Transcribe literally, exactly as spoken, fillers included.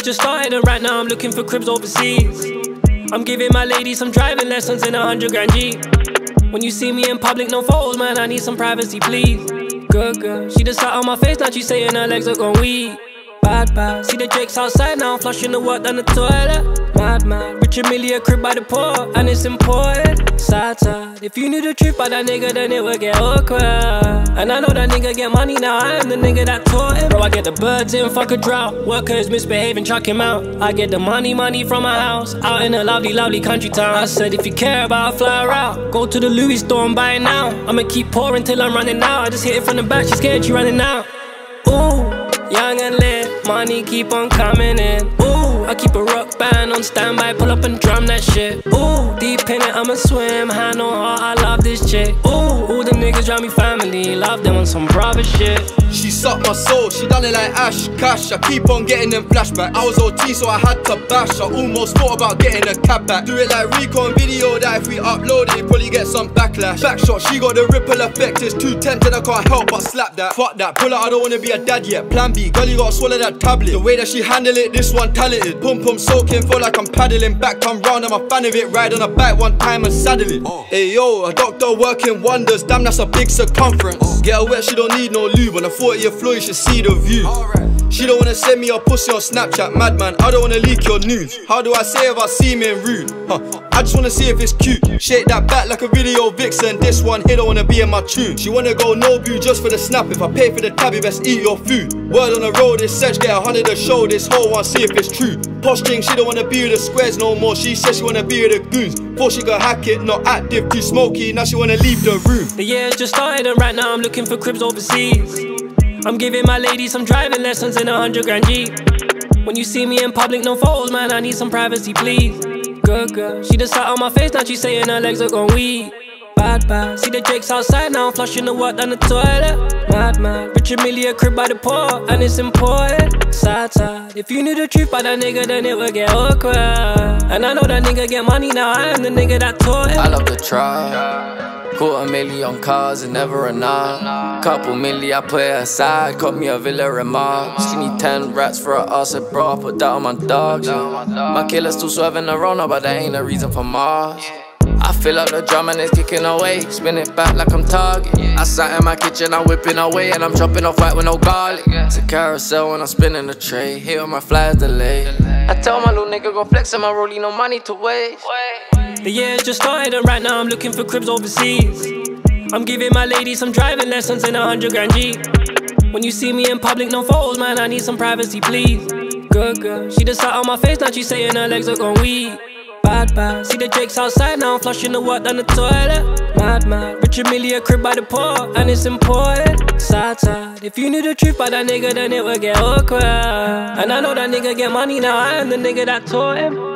just started and right now I'm looking for cribs overseas. I'm giving my lady some driving lessons in a hundred grand Jeep. When you see me in public, no photos, man, I need some privacy, please. Good girl, she just sat on my face, now she saying her legs are gone weak. Bad, bad, see the Drake's outside now, flushing the water down the toilet. Mad, mad, rich and Mille, a crib by the port, and it's important. Sad, sad, if you knew the truth about that nigga, then it would get awkward. And I know that nigga get money now, I am the nigga that taught him. Bro, I get the birds in, fuck a drought. Workers misbehaving, chuck him out. I get the money, money from my house, out in a lovely, lovely country town. I said if you care about a fly route, go to the Louis store and buy it now. I'ma keep pouring till I'm running out. I just hit it from the back, she's scared she running out. Ooh, young and lit, money keep on coming in. Ooh, I keep a rock band on standby, pull up and drum that shit. Ooh, deep in it, I'ma swim, hand on heart, I love this chick. Ooh, all the niggas around me family, love them on some brother shit. She sucked my soul, she done it like Ash, cash. I keep on getting them flashbacks. I was O T so I had to bash. I almost thought about getting a cab back. Do it like Rico on video, that if we upload it, probably get some backlash. Backshot, she got the ripple effect, it's too tempted, I can't help but slap that. Fuck that, pull out, I don't wanna be a dad yet. Plan B, girl you gotta swallow that tablet. The way that she handle it, this one talented. Pum pum soaking, feel like I'm paddling. Back come round, I'm a fan of it. Ride on a bike one time and saddle it. Oh. Hey yo, a doctor working wonders, damn that's a big circumference. Oh. Get her wet, she don't need no lube. On a forty-year floor, you should see the view. Right. She don't wanna send me a pussy on Snapchat, madman. I don't wanna leak your news. How do I say if I seem in rude? Huh. I just wanna see if it's cute. Shake that back like a video vixen. This one here don't wanna be in my tune. She wanna go no boo just for the snap. If I pay for the tab, you best eat your food. Word on the road, this search get a hundred a show. This whole one, see if it's true. Posh thing, she don't wanna be with the squares no more. She says she wanna be with the goons. Before she got hack it, not active, too smoky. Now she wanna leave the room. The year's just started and right now I'm looking for cribs overseas. I'm giving my lady some driving lessons in a hundred grand Jeep. When you see me in public, no photos, man, I need some privacy, please. Good girl, she just sat on my face, now she saying her legs are gone weak. Bad, bad, see the Drake's outside now, flushing the water down the toilet. Mad, mad, rich and Mille, a crib by the port, and it's important. Sad, sad, if you knew the truth about that nigga, then it would get awkward. And I know that nigga get money now, I am the nigga that taught him. I love the try. Quarter million on cars and never enough. Couple milli I put it aside, got me a villa remark. She need ten rats for her ass, bro, I put that on my dogs. My killer's still swerving around, but that ain't a reason for Mars. I fill up the drum and it's kicking away, spin it back like I'm Target. I sat in my kitchen, I'm whipping away, and I'm dropping off white with no garlic. It's a carousel when I'm spinning the tray, here on my flies delay. I tell my little nigga go flex on my rollie, no money to waste. The year's just started and right now I'm looking for cribs overseas. I'm giving my lady some driving lessons in a hundred grand Jeep. When you see me in public, no photos, man, I need some privacy, please. Good girl, she just sat on my face, now she saying her legs are gone weak. Bad, bad, see the Drake's outside now, flushing the water down the toilet. Mad, mad, rich and Mille, a crib by the port, and it's important. Sad, sad, if you knew the truth about that nigga, then it would get awkward. And I know that nigga get money now, I am the nigga that taught him.